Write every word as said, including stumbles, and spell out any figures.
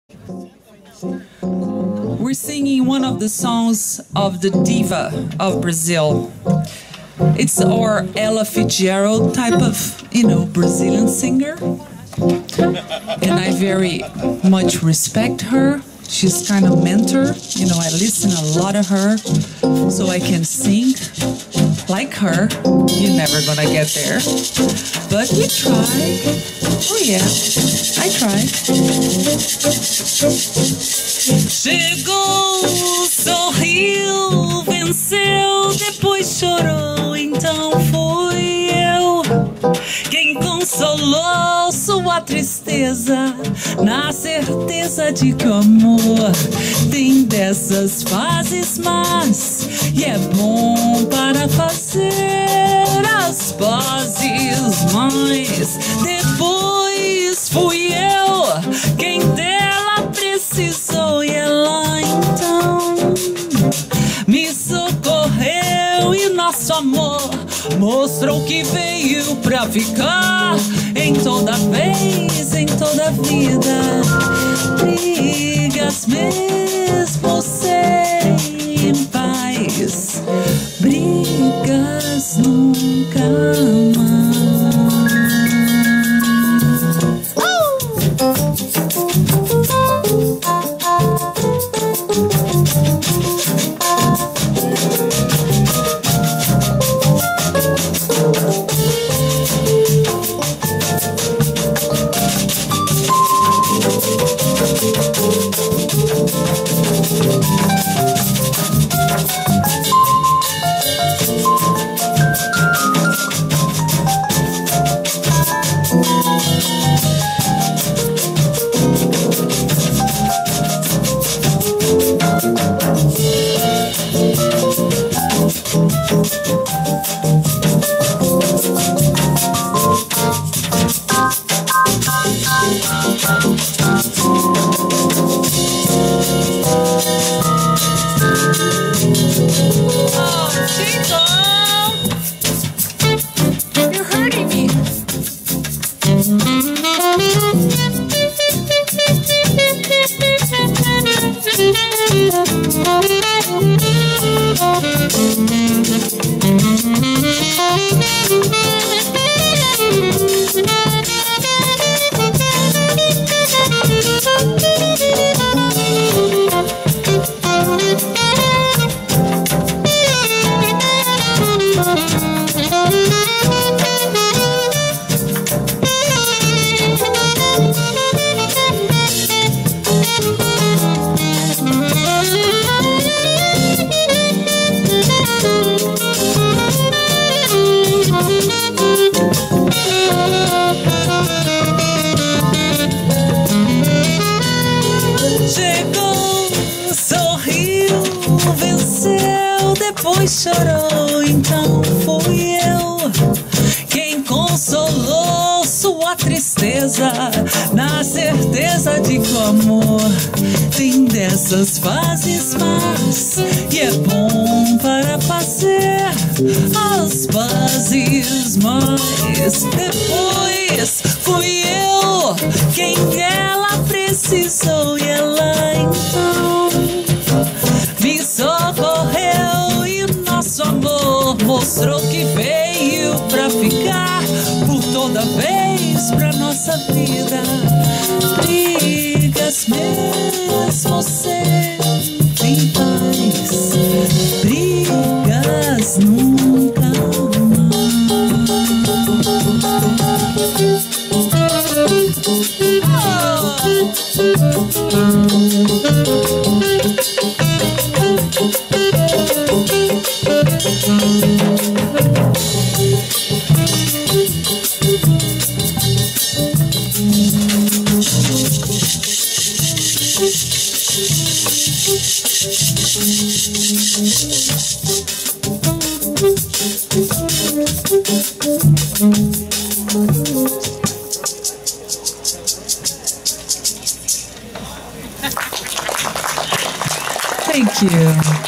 We're singing one of the songs of the diva of Brazil. It's our Ella Fitzgerald type of, you know, Brazilian singer. And I very much respect her. She's kind of mentor. You know, I listen a lot of her so I can sing like her. You're never gonna get there. But we try. Oh yeah, I try. Chegou, sorriu, venceu, depois chorou, então fui eu quem consolou sua tristeza, na certeza de que o amor tem dessas fases más e é bom para fazer as pazes, mas depois fui eu quem dela precisou e ela então me socorreu e nosso amor mostrou que veio pra ficar em toda vez, em toda vida. Brigas mesmo sem paz, brigas nunca mais. Chorou, então fui eu quem consolou sua tristeza, na certeza de que o amor tem dessas fases más e é bom para fazer as pazes, mas depois fui eu quem ela precisou e ela então me socorreu e nosso amor mostrou que veio pra ficar por toda vez pra nossa vida. Brigas mesmo sem paz, brigas nunca Thank you.